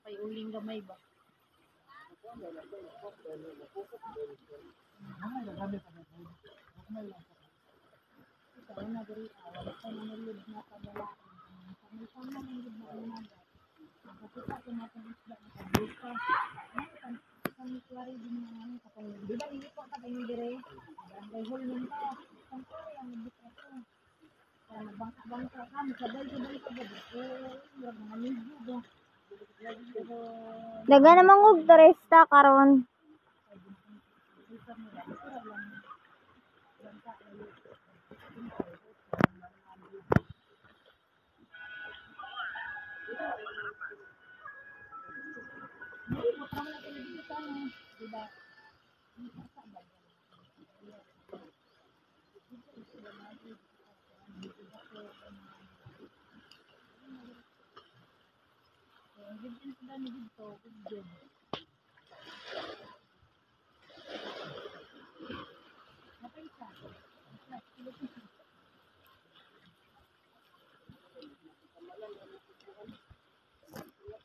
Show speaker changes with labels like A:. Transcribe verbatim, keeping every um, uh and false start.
A: Kay uling gamay ba? Kaya na diri wala pa nanulod na pagala. Sama-sama ng gid na umaga. Nakita ko natin isda na kabuka. Kami kuwari din na ano kapag di ba hindi po ka tayo dire? Barangay hall man to. Kung ko yung nabita ko. Kaya nagbangka-bangka ka, sabay-sabay ka ba? Eh, yung mga ligo ba? Pero
B: Daga namang og turista karon.
A: ang gid sila ni dito, good job.